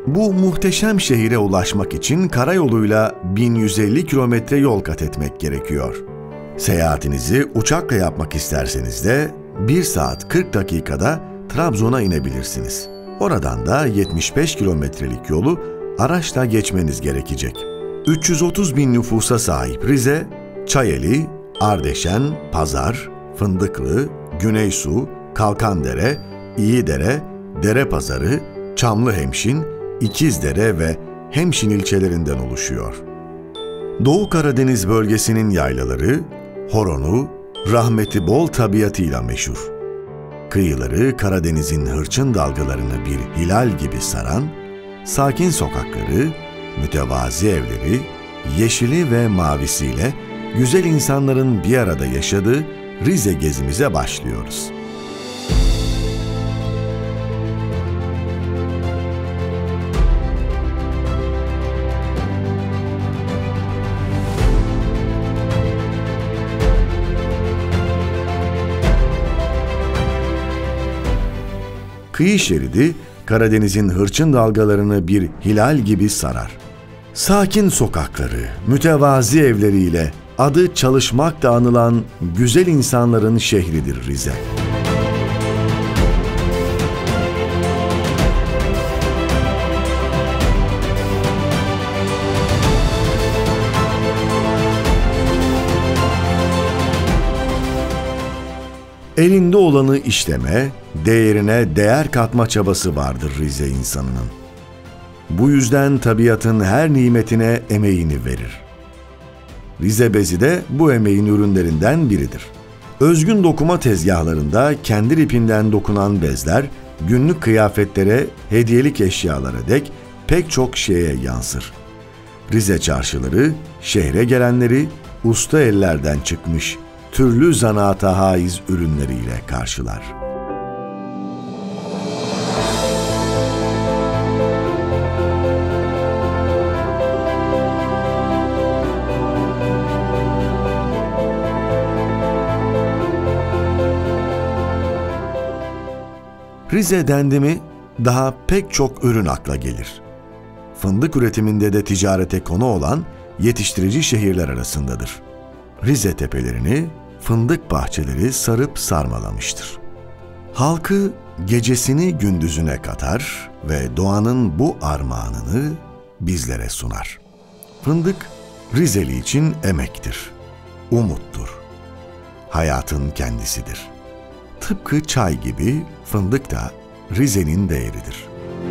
Bu muhteşem şehire ulaşmak için karayoluyla 1150 kilometre yol kat etmek gerekiyor. Seyahatinizi uçakla yapmak isterseniz de 1 saat 40 dakikada Trabzon'a inebilirsiniz. Oradan da 75 kilometrelik yolu araçla geçmeniz gerekecek. 330 bin nüfusa sahip Rize, Çayeli, Ardeşen, Pazar, Fındıklı, Güneysu, Kalkandere, İyidere, Derepazarı, Çamlıhemşin, İkizdere ve Hemşin ilçelerinden oluşuyor. Doğu Karadeniz bölgesinin yaylaları, horonu, rahmeti bol tabiatıyla meşhur. Kıyıları Karadeniz'in hırçın dalgalarını bir hilal gibi saran, sakin sokakları, mütevazi evleri, yeşili ve mavisiyle güzel insanların bir arada yaşadığı Rize gezimize başlıyoruz. Kıyı şeridi Karadeniz'in hırçın dalgalarını bir hilal gibi sarar. Sakin sokakları, mütevazi evleriyle adı çalışmakla anılan güzel insanların şehridir Rize. Elinde olanı işleme, değerine değer katma çabası vardır Rize insanının. Bu yüzden tabiatın her nimetine emeğini verir. Rize bezi de bu emeğin ürünlerinden biridir. Özgün dokuma tezgahlarında kendi ipinden dokunan bezler, günlük kıyafetlere, hediyelik eşyalara dek pek çok şeye yansır. Rize çarşıları, şehre gelenleri, usta ellerden çıkmış, türlü zanaata haiz ürünleriyle karşılar. Rize dendi mi daha pek çok ürün akla gelir. Fındık üretiminde de ticarete konu olan yetiştirici şehirler arasındadır. Rize tepelerini fındık bahçeleri sarıp sarmalamıştır. Halkı gecesini gündüzüne katar ve doğanın bu armağanını bizlere sunar. Fındık Rizeli için emektir, umuttur, hayatın kendisidir. Tıpkı çay gibi fındık da Rize'nin değeridir.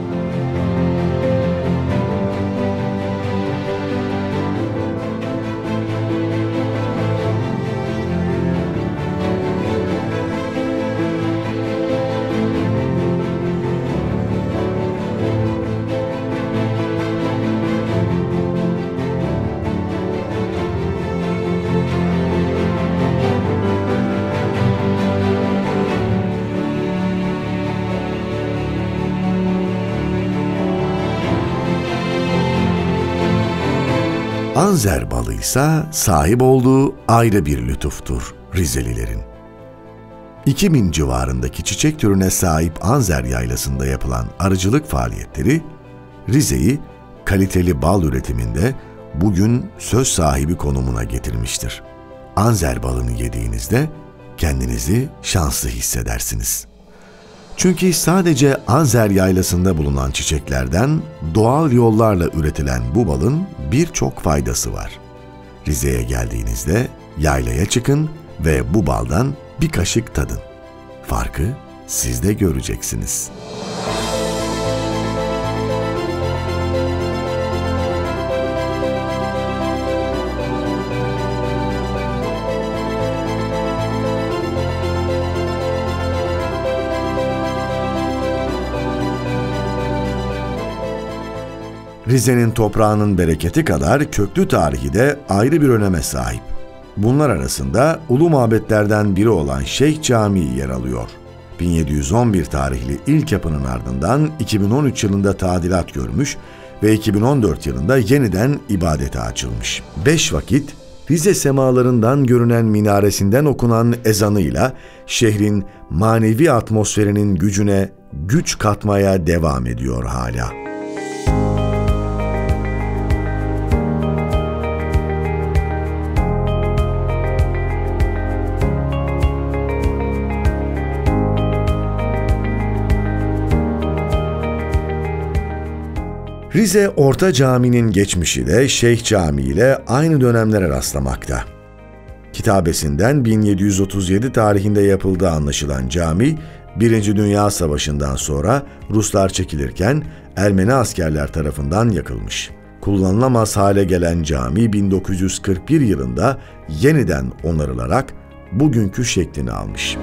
Anzer balıysa sahip olduğu ayrı bir lütuftur Rizelilerin. 2000 civarındaki çiçek türüne sahip Anzer yaylasında yapılan arıcılık faaliyetleri, Rize'yi kaliteli bal üretiminde bugün söz sahibi konumuna getirmiştir. Anzer balını yediğinizde kendinizi şanslı hissedersiniz. Çünkü sadece Anzer yaylasında bulunan çiçeklerden doğal yollarla üretilen bu balın birçok faydası var. Rize'ye geldiğinizde yaylaya çıkın ve bu baldan bir kaşık tadın. Farkı siz de göreceksiniz. Rize'nin toprağının bereketi kadar köklü tarihi de ayrı bir öneme sahip. Bunlar arasında ulu mabetlerden biri olan Şeyh Camii yer alıyor. 1711 tarihli ilk yapının ardından 2013 yılında tadilat görmüş ve 2014 yılında yeniden ibadete açılmış. 5 vakit Rize semalarından görünen minaresinden okunan ezanıyla şehrin manevi atmosferinin gücüne güç katmaya devam ediyor hala. Rize Orta Camii'nin geçmişi de Şeyh Camii ile aynı dönemlere rastlamakta. Kitabesinden 1737 tarihinde yapıldığı anlaşılan cami, 1. Dünya Savaşı'ndan sonra Ruslar çekilirken Ermeni askerler tarafından yakılmış. Kullanılamaz hale gelen cami 1941 yılında yeniden onarılarak bugünkü şeklini almış.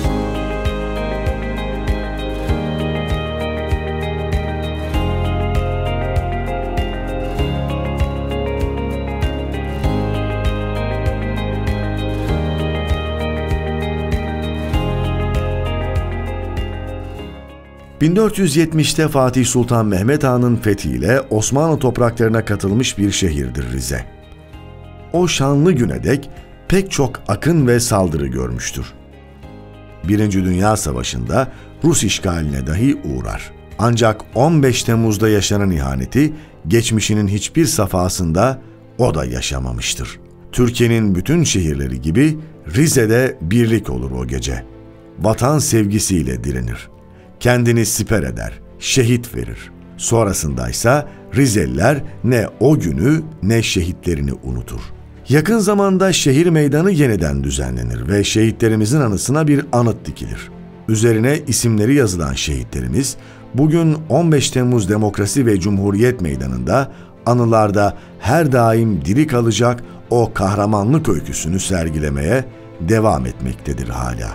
...1470'te Fatih Sultan Mehmet Han'ın fethiyle Osmanlı topraklarına katılmış bir şehirdir Rize. O şanlı güne dek pek çok akın ve saldırı görmüştür. 1. Dünya Savaşı'nda Rus işgaline dahi uğrar. Ancak 15 Temmuz'da yaşanan ihaneti geçmişinin hiçbir safhasında o da yaşamamıştır. Türkiye'nin bütün şehirleri gibi Rize'de birlik olur o gece. Vatan sevgisiyle direnir. Kendini siper eder, şehit verir. Sonrasındaysa Rizeliler ne o günü ne şehitlerini unutur. Yakın zamanda şehir meydanı yeniden düzenlenir ve şehitlerimizin anısına bir anıt dikilir. Üzerine isimleri yazılan şehitlerimiz bugün 15 Temmuz Demokrasi ve Cumhuriyet Meydanı'nda anılarda her daim diri kalacak o kahramanlık öyküsünü sergilemeye devam etmektedir hala.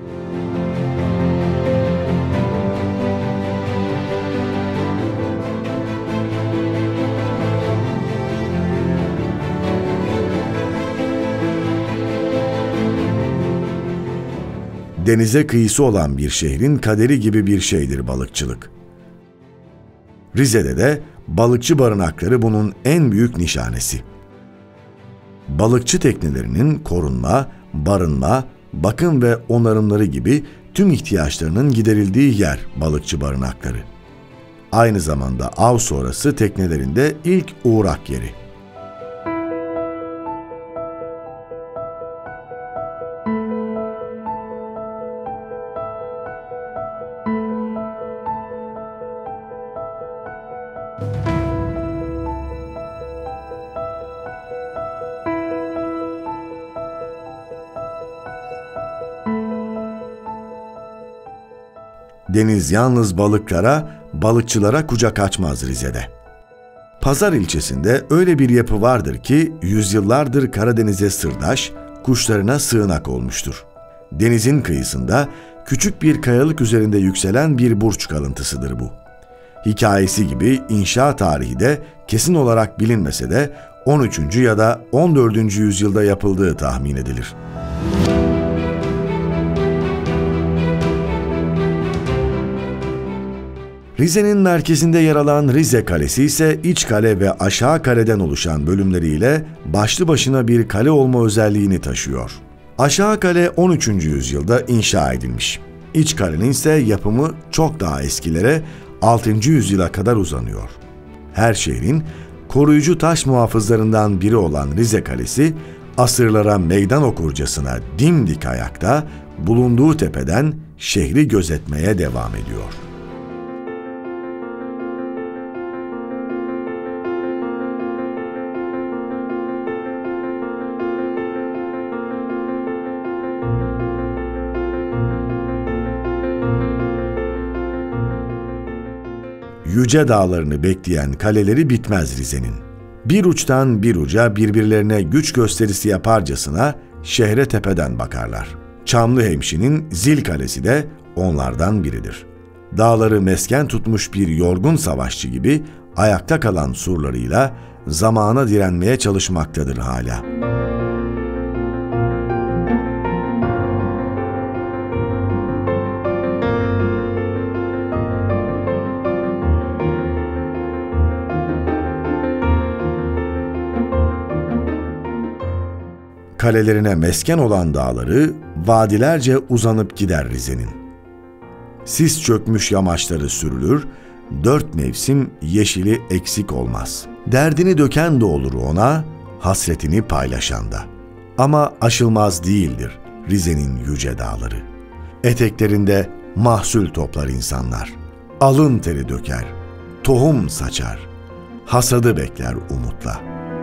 Denize kıyısı olan bir şehrin kaderi gibi bir şeydir balıkçılık. Rize'de de balıkçı barınakları bunun en büyük nişanesi. Balıkçı teknelerinin korunma, barınma, bakım ve onarımları gibi tüm ihtiyaçlarının giderildiği yer balıkçı barınakları. Aynı zamanda av sonrası teknelerinde ilk uğrak yeri. Deniz yalnız balıklara, balıkçılara kucak açmaz Rize'de. Pazar ilçesinde öyle bir yapı vardır ki yüzyıllardır Karadeniz'e sırdaş, kuşlarına sığınak olmuştur. Denizin kıyısında küçük bir kayalık üzerinde yükselen bir burç kalıntısıdır bu. Hikayesi gibi inşa tarihi de kesin olarak bilinmese de 13. ya da 14. yüzyılda yapıldığı tahmin edilir. Rize'nin merkezinde yer alan Rize Kalesi ise iç kale ve aşağı kaleden oluşan bölümleriyle başlı başına bir kale olma özelliğini taşıyor. Aşağı kale 13. yüzyılda inşa edilmiş. İç kalenin ise yapımı çok daha eskilere 6. yüzyıla kadar uzanıyor. Her şehrin koruyucu taş muhafızlarından biri olan Rize Kalesi, asırlara meydan okurcasına dimdik ayakta bulunduğu tepeden şehri gözetmeye devam ediyor. Yüce dağlarını bekleyen kaleleri bitmez Rize'nin. Bir uçtan bir uca birbirlerine güç gösterisi yaparcasına şehre tepeden bakarlar. Çamlıhemşin'in Zil Kalesi de onlardan biridir. Dağları mesken tutmuş bir yorgun savaşçı gibi ayakta kalan surlarıyla zamana direnmeye çalışmaktadır hala. Kalelerine mesken olan dağları vadilerce uzanıp gider Rize'nin. Sis çökmüş yamaçları sürülür, 4 mevsim yeşili eksik olmaz. Derdini döken de olur ona, hasretini paylaşan da. Ama aşılmaz değildir Rize'nin yüce dağları. Eteklerinde mahsul toplar insanlar. Alın teri döker, tohum saçar, hasadı bekler umutla.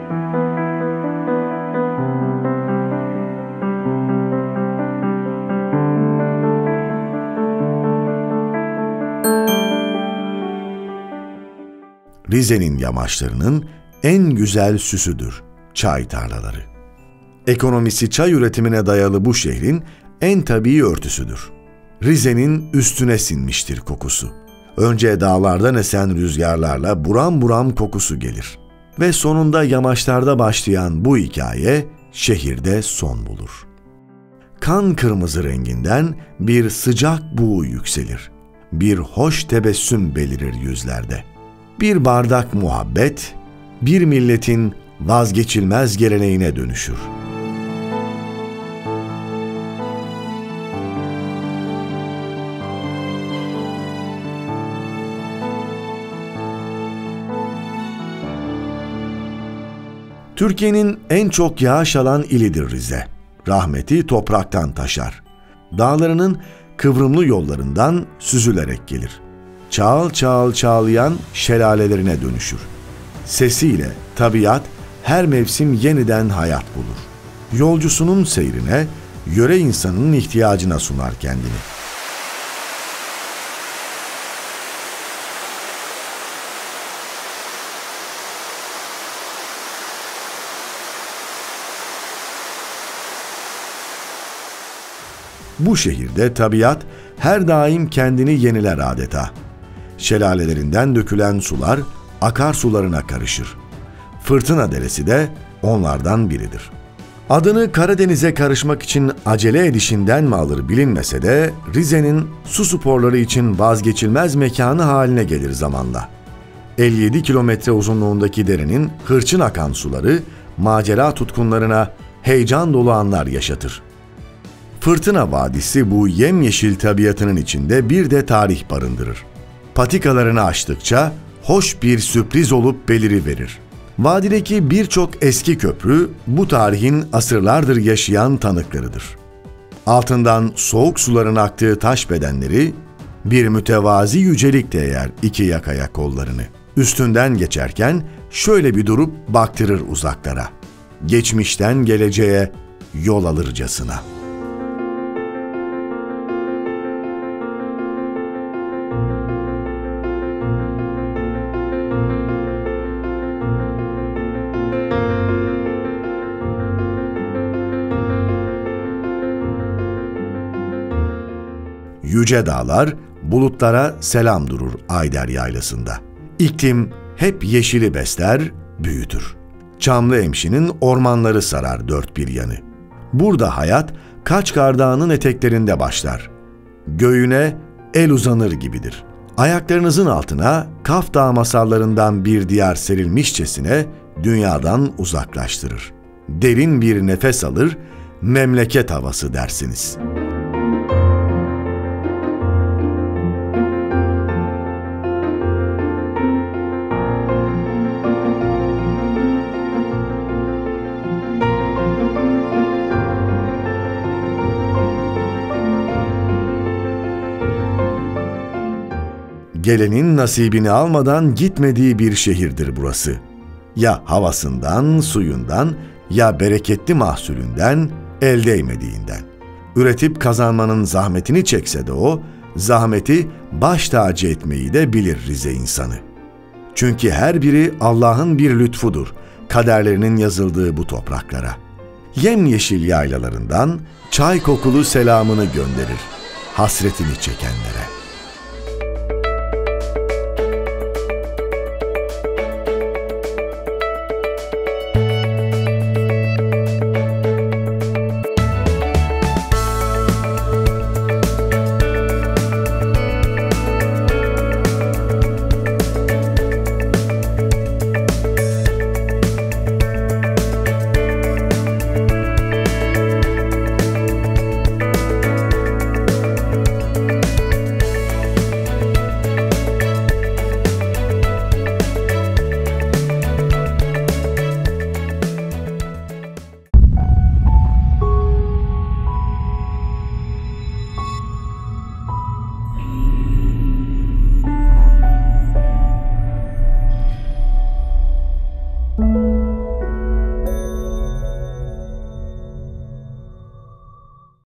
Rize'nin yamaçlarının en güzel süsüdür çay tarlaları. Ekonomisi çay üretimine dayalı bu şehrin en tabii örtüsüdür. Rize'nin üstüne sinmiştir kokusu. Önce dağlardan esen rüzgarlarla buram buram kokusu gelir. Ve sonunda yamaçlarda başlayan bu hikaye şehirde son bulur. Kan kırmızı renginden bir sıcak buğu yükselir. Bir hoş tebessüm belirir yüzlerde. Bir bardak muhabbet, bir milletin vazgeçilmez geleneğine dönüşür. Türkiye'nin en çok yağış alan ilidir Rize. Rahmeti topraktan taşar. Dağlarının kıvrımlı yollarından süzülerek gelir. Çağıl çağıl çağlayan şelalelerine dönüşür. Sesiyle tabiat her mevsim yeniden hayat bulur. Yolcusunun seyrine, yöre insanının ihtiyacına sunar kendini. Bu şehirde tabiat her daim kendini yeniler adeta. Şelalelerinden dökülen sular akarsularına karışır. Fırtına Deresi de onlardan biridir. Adını Karadeniz'e karışmak için acele edişinden mi alır bilinmese de Rize'nin su sporları için vazgeçilmez mekanı haline gelir zamanla. 57 kilometre uzunluğundaki derenin hırçın akan suları macera tutkunlarına heyecan dolu anlar yaşatır. Fırtına Vadisi bu yemyeşil tabiatının içinde bir de tarih barındırır. Patikalarını açtıkça hoş bir sürpriz olup beliriverir. Vadideki birçok eski köprü bu tarihin asırlardır yaşayan tanıklarıdır. Altından soğuk suların aktığı taş bedenleri bir mütevazi yücelikle eğer iki yakaya kollarını. Üstünden geçerken şöyle bir durup baktırır uzaklara. Geçmişten geleceğe yol alırcasına. Yüce dağlar bulutlara selam durur Ayder Yaylası'nda. İklim hep yeşili besler, büyütür. Çamlıhemşin'in ormanları sarar dört bir yanı. Burada hayat Kaçkar Dağı'nın eteklerinde başlar. Göğüne el uzanır gibidir. Ayaklarınızın altına Kaf Dağı masallarından bir diyar serilmişçesine dünyadan uzaklaştırır. Derin bir nefes alır, memleket havası dersiniz. Gelenin nasibini almadan gitmediği bir şehirdir burası. Ya havasından, suyundan, ya bereketli mahsulünden, el değmediğinden. Üretip kazanmanın zahmetini çekse de o, zahmeti baş tacı etmeyi de bilir Rize insanı. Çünkü her biri Allah'ın bir lütfudur, kaderlerinin yazıldığı bu topraklara. Yemyeşil yaylalarından çay kokulu selamını gönderir, hasretini çekenlere.